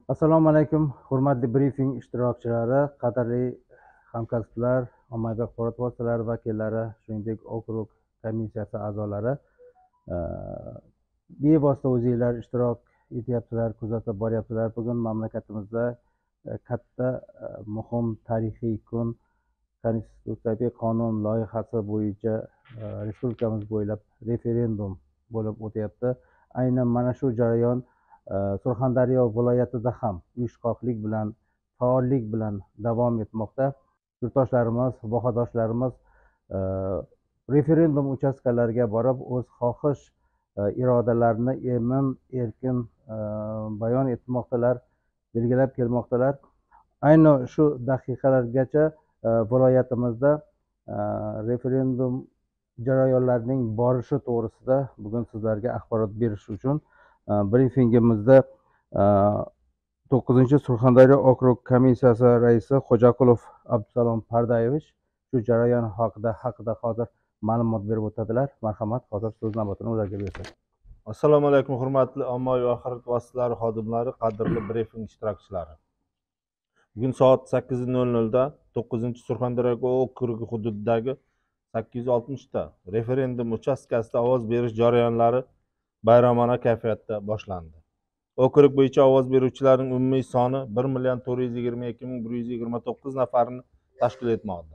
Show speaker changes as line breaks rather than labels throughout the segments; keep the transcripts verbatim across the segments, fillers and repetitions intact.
Assalomu alaykum, hurmatli brifing ishtirokchilari, qadrli hamkasblar, ommaviy axborot vositalari vakillari, shuningdek okrug komissiyasi a'zolari. Bevosita o'zinglar ishtirok etyapsizlar, kuzatib boryapsizlar. Bugun mamlakatimizda katta muhim tarixiy kun, konstitutsiyaviy qonun loyihasi bo'yicha respublikamiz bo'ylab referendum bo'lib o'tyapti. Aynan mana shu jarayon Surxondaryo viloyatida ham uyushqoqlik bilan, faollik bilan davom etmoqda. Yurtdoshlarimiz, vohadoshlarimiz referendum uchastkalariga borib o'z xohish irodalarini emin erkin bayon etmoqdalar, belgilab kelmoqdalar. Ayni shu daqiqalargacha viloyatimizda referendum jarayonlarining borishi to'g'risida bugun sizlarga axborot berish uchun brifingimizda to'qqizinchi Surxondaryo okrug komissiyasi raisi Xo'jaqulov Abdusalom Pardayevich shu jarayon haqida haqida hozir ma'lumot berib o'tadilar. Marhamat, hozir so'z navbatini ularga bersak.
Assalomu alaykum, hurmatli ommaviy axborot vositalari xodimlari, qadrli brifing ishtirokchilari. Bugun soat sakkiz nol nol da to'qqizinchi Surxondaryo okrugi hududidagi sakkiz yuz oltmish ta referendum uchastkasida ovoz berish jarayonlari bayramona kayfiyatda boshlandi. Okrug bo'yicha ovoz beruvchilarning umumiy soni bir million to'rt yuz yigirma ikki ming bir yuz yigirma to'qqiz nafarni tashkil etmoqda.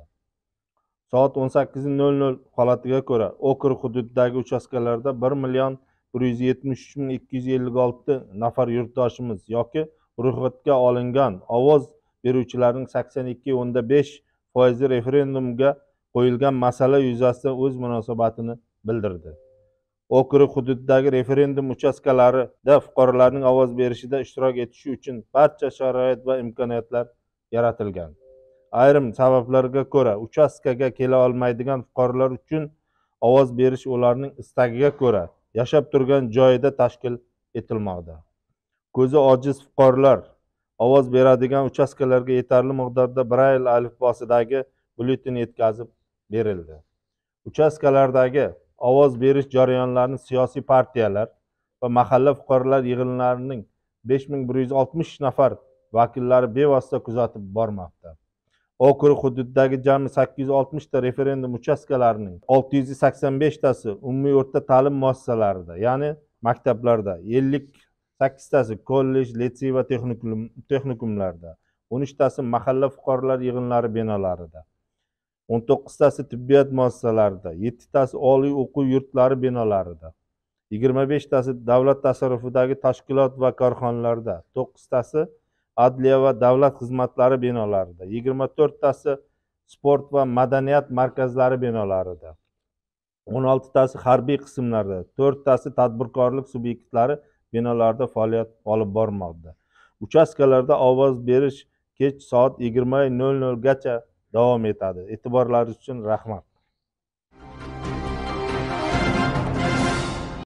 Soat o'n sakkiz nol nol holatiga ko'ra, okrug hududidagi uchastkalarda bir million bir yuz yetmish uch ming ikki yuz ellik olti nafar yurtdoshimiz yoki ro'yxatga olingan ovoz beruvchilarning sakson ikki o'nda besh foizi referendumga qo'yilgan masala yuzasidan o'z munosabatini bildirdi. Okrug hududidagi referendum uchastkalarida fuqarolarning ovoz berishida ishtirok etishi uchun barcha sharoit va imkoniyatlar yaratilgan. Ayrim sabablarga ko'ra uchastkaga kela olmaydigan fuqarolar uchun ovoz berish ularning istagiga ko'ra yashab turgan joyida tashkil etilmoqda. Ko'zi ojiz fuqarolar ovoz beradigan uchastkalarga yetarli miqdorda Braille alifbosidagi byulleten yetkazib berildi. Uchastkalardagi ovoz berish jarayonlarini siyosiy partiyalar va mahalla fuqarolar yig'inlarining besh ming bir yuz oltmish nafar vakillari bevosita kuzatib bormoqda. Okrug hududidagi jami sakkiz yuz oltmish ta referendum uchastkalarining olti yuz sakson besh tasi umumiy o'rta ta'lim muassasalarida, ya'ni maktablarda, ellik sakkiz tasi kollej, litsey va texnikum texnikumlarda, o'n uch tasi mahalla fuqarolar yig'inlari binolarida, o'n to'qqiz tasi tibbiyot muassasalarida, yetti tasi oliy o'quv yurtlari binolarida, yigirma besh tasi davlat tasarrufidagi tashkilot va korxonalarda, to'qqiz tasi adliya va davlat xizmatlari binolarida, yigirma to'rt tasi sport va madaniyat markazlari binolarida, o'n olti tasi harbiy qismlarda, to'rt tasi tadbirkorlik subyektlari binolarida faoliyat olib bormoqda. Uchastkalarda ovoz berish kech soat yigirma nol nol gacha davom etadi. E'tiborlaringiz uchun rahmat.